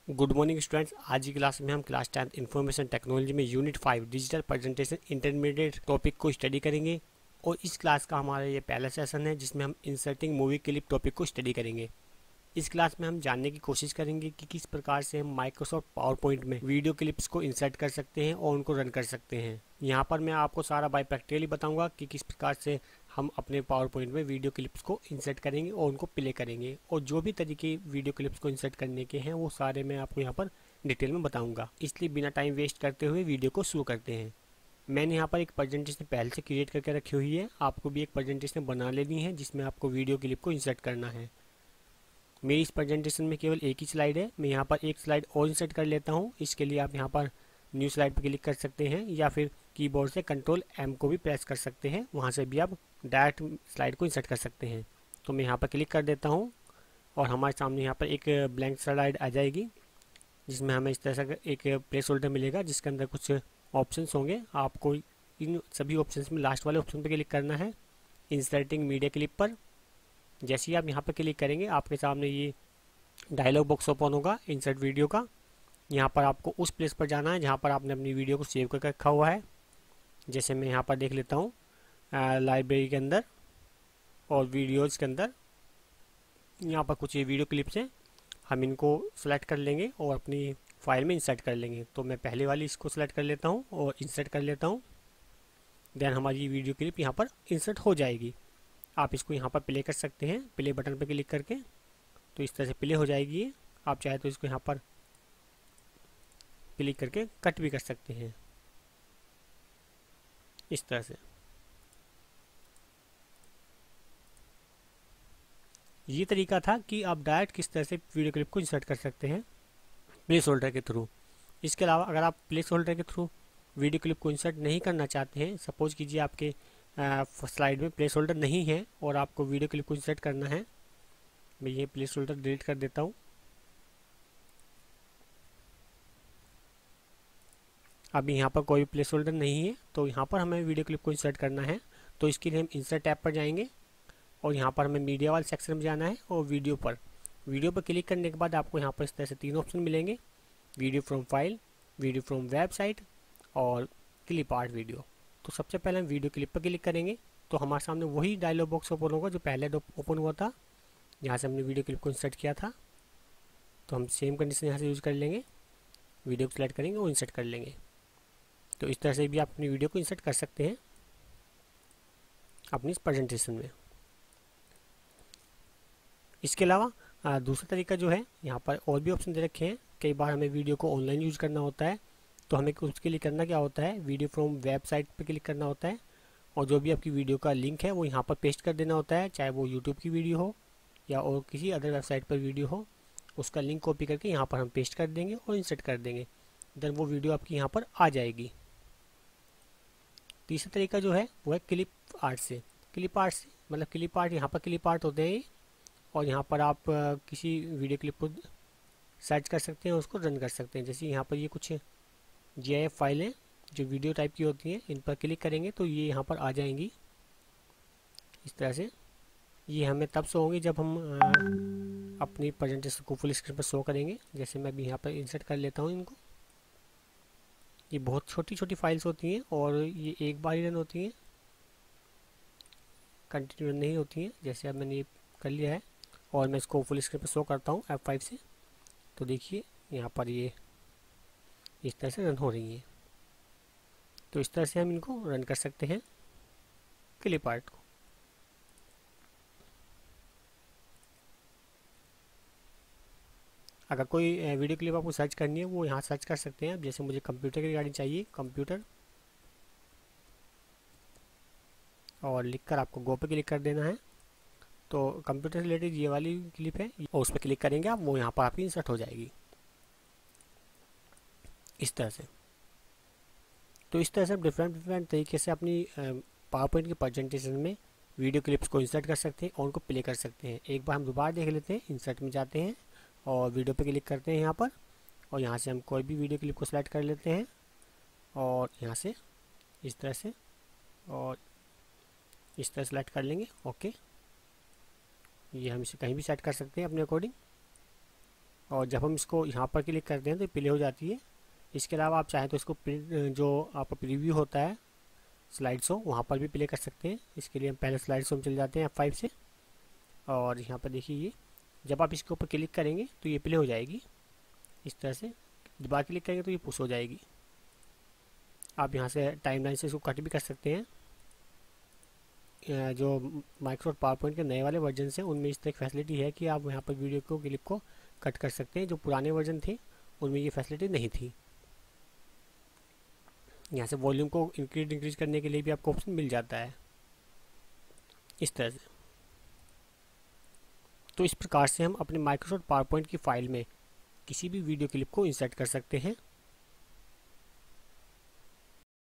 Good morning students. आज की class में हम क्लास 10 इंफॉर्मेशन टेक्नोलॉजी में unit 5 digital presentation intermediate topic को स्टडी करेंगे। और इस क्लास का हमारा ये पहला सेशन है जिसमें हम इंसर्टिंग मूवी क्लिप टॉपिक को स्टडी करेंगे। इस क्लास में हम जानने की कोशिश करेंगे कि किस प्रकार से हम माइक्रोसॉफ्ट पावर पॉइंट में वीडियो क्लिप्स को इंसर्ट कर सकते हैं और उनको रन कर सकते हैं। यहाँ पर मैं आपको सारा बाय प्रैक्टिकली बताऊंगा कि किस प्रकार से हम अपने पावर पॉइंट में वीडियो क्लिप्स को इंसर्ट करेंगे और उनको प्ले करेंगे, और जो भी तरीके वीडियो क्लिप्स को इंसर्ट करने के हैं वो सारे मैं आपको यहाँ पर डिटेल में बताऊंगा। इसलिए बिना टाइम वेस्ट करते हुए वीडियो को शुरू करते हैं। मैंने यहाँ पर एक प्रेजेंटेशन पहले से क्रिएट करके रखी हुई है, आपको भी एक प्रेजेंटेशन बना लेनी है जिसमें आपको वीडियो क्लिप को इंसर्ट करना है। मेरी इस प्रेजेंटेशन में केवल एक ही स्लाइड है, मैं यहाँ पर एक स्लाइड और इंसर्ट कर लेता हूँ। इसके लिए आप यहाँ पर न्यू स्लाइड पर क्लिक कर सकते हैं या फिर कीबोर्ड से कंट्रोल एम को भी प्रेस कर सकते हैं, वहाँ से भी आप डायरेक्ट स्लाइड को इंसर्ट कर सकते हैं। तो मैं यहाँ पर क्लिक कर देता हूँ और हमारे सामने यहाँ पर एक ब्लैंक स्लाइड आ जाएगी जिसमें हमें इस तरह से एक प्लेस होल्डर मिलेगा जिसके अंदर कुछ ऑप्शंस होंगे। आपको इन सभी ऑप्शंस में लास्ट वाले ऑप्शन पर क्लिक करना है, इंसर्टिंग मीडिया क्लिप पर। जैसे ही आप यहाँ पर क्लिक करेंगे आपके सामने ये डायलॉग बॉक्स ओपन होगा इंसर्ट वीडियो का। यहाँ पर आपको उस प्लेस पर जाना है जहाँ पर आपने अपनी वीडियो को सेव करके रखा हुआ है। जैसे मैं यहाँ पर देख लेता हूँ लाइब्रेरी के अंदर और वीडियोज़ के अंदर यहाँ पर कुछ ये वीडियो क्लिप्स हैं, हम इनको सेलेक्ट कर लेंगे और अपनी फाइल में इंसर्ट कर लेंगे। तो मैं पहले वाली इसको सेलेक्ट कर लेता हूँ और इंसर्ट कर लेता हूँ। देन हमारी वीडियो क्लिप यहाँ पर इंसर्ट हो जाएगी। आप इसको यहाँ पर प्ले कर सकते हैं, प्ले बटन पर क्लिक करके, तो इस तरह से प्ले हो जाएगी ये। आप चाहे तो इसको यहाँ पर क्लिक करके कट भी कर सकते हैं इस तरह से। ये तरीका था कि आप डायरेक्ट किस तरह से वीडियो क्लिप को इंसर्ट कर सकते हैं प्लेस होल्डर के थ्रू। इसके अलावा अगर आप प्लेस होल्डर के थ्रू वीडियो क्लिप को इंसर्ट नहीं करना चाहते हैं, सपोज कीजिए आपके स्लाइड में प्लेस होल्डर नहीं है और आपको वीडियो क्लिप को इंसर्ट करना है, मैं ये प्लेस होल्डर डिलीट कर देता हूँ। अभी यहाँ पर कोई प्लेस होल्डर नहीं है तो यहाँ पर हमें वीडियो क्लिप को इंसर्ट करना है। तो इसके लिए हम इंसर्ट टैब पर जाएंगे और यहाँ पर हमें मीडिया वाले सेक्शन में जाना है और वीडियो पर क्लिक करने के बाद आपको यहाँ पर इस तरह से तीन ऑप्शन मिलेंगे, video from file, video from website और क्लिप आर्ट वीडियो। तो सबसे पहले हम वीडियो क्लिप पर क्लिक करेंगे तो हमारे सामने वही डायलॉग बॉक्स ओपन होगा जो पहले ओपन हुआ था, जहाँ से हमने वीडियो क्लिप को इंसर्ट किया था। तो हम सेम कंडीशन यहाँ से यूज़ कर लेंगे, वीडियो को सेलेक्ट करेंगे और इंसर्ट कर लेंगे। तो इस तरह से भी आप अपनी वीडियो को इंसर्ट कर सकते हैं अपनी इस प्रेजेंटेशन में। इसके अलावा दूसरा तरीका जो है, यहाँ पर और भी ऑप्शन दे रखे हैं। कई बार हमें वीडियो को ऑनलाइन यूज़ करना होता है तो हमें उसके लिए करना क्या होता है, वीडियो फ्रॉम वेबसाइट पर क्लिक करना होता है और जो भी आपकी वीडियो का लिंक है वो यहाँ पर पेस्ट कर देना होता है, चाहे वो यूट्यूब की वीडियो हो या और किसी अदर वेबसाइट पर वीडियो हो। उसका लिंक कॉपी करके यहाँ पर हम पेस्ट कर देंगे और इंसर्ट कर देंगे, देन वो वीडियो आपकी यहाँ पर आ जाएगी। तीसरा तरीका जो है वो है क्लिप आर्ट से। क्लिप आर्ट से मतलब क्लिप आर्ट, यहाँ पर क्लिप आर्ट होते हैं और यहाँ पर आप किसी वीडियो क्लिप को सर्च कर सकते हैं, उसको रन कर सकते हैं। जैसे यहाँ पर ये कुछ GIF फाइलें जो वीडियो टाइप की होती हैं, इन पर क्लिक करेंगे तो ये यहाँ पर आ जाएंगी इस तरह से। ये हमें तब शो होंगी जब हम अपनी प्रेजेंटेशन को फुल स्क्रीन पर शो करेंगे। जैसे मैं अभी यहाँ पर इंसर्ट कर लेता हूँ इनको। ये बहुत छोटी छोटी फाइल्स होती हैं और ये एक बार ही रन होती हैं, कंटिन्यू रन नहीं होती हैं। जैसे अब मैंने ये कर लिया है और मैं इसको फुल स्क्रीन पर शो करता हूँ F5 से, तो देखिए यहाँ पर ये इस तरह से रन हो रही हैं। तो इस तरह से हम इनको रन कर सकते हैं क्लिप आर्ट को। अगर कोई वीडियो क्लिप आपको सर्च करनी है वो यहाँ सर्च कर सकते हैं। अब जैसे मुझे कंप्यूटर की रिगार्डिंग चाहिए, कंप्यूटर, और लिखकर आपको गो पे क्लिक कर देना है। तो कंप्यूटर से रिलेटेड ये वाली क्लिप है और उस पर क्लिक करेंगे आप, वो यहाँ पर आपकी इंसर्ट हो जाएगी इस तरह से। तो इस तरह से आप डिफरेंट तरीके से अपनी पावर पॉइंट की प्रेजेंटेशन में वीडियो क्लिप्स को इंसर्ट कर सकते हैं और उनको प्ले कर सकते हैं। एक बार हम दोबारा देख लेते हैं। इंसर्ट में जाते हैं और वीडियो पे क्लिक करते हैं यहाँ पर, और यहाँ से हम कोई भी वीडियो क्लिप को सिलेक्ट कर लेते हैं और यहाँ से इस तरह से और इस तरह सेलेक्ट कर लेंगे। ओके, ये हम इसे कहीं भी सेट कर सकते हैं अपने अकॉर्डिंग। और जब हम इसको यहाँ पर क्लिक करते हैं तो प्ले हो जाती है। इसके अलावा आप चाहें तो इसको जो आपका प्रीव्यू होता है स्लाइड शो, वहाँ पर भी प्ले कर सकते हैं। इसके लिए हम पहले स्लाइड शो में चले जाते हैं F5 से, और यहाँ पर देखिए ये जब आप इसके ऊपर क्लिक करेंगे तो ये प्ले हो जाएगी इस तरह से। दोबारा क्लिक करेंगे तो ये पुश हो जाएगी। आप यहाँ से टाइमलाइन से इसको कट भी कर सकते हैं। जो माइक्रोसॉफ्ट पावर पॉइंट के नए वाले वर्जन से उनमें इस तरह की फैसिलिटी है कि आप यहाँ पर वीडियो को क्लिप को कट कर सकते हैं। जो पुराने वर्जन थे उनमें ये फैसिलिटी नहीं थी। यहाँ से वॉल्यूम को इंक्रीज करने के लिए भी आपको ऑप्शन मिल जाता है इस तरह से। तो इस प्रकार से हम अपने माइक्रोसॉफ्ट पावर पॉइंट की फाइल में किसी भी वीडियो क्लिप को इंसर्ट कर सकते हैं।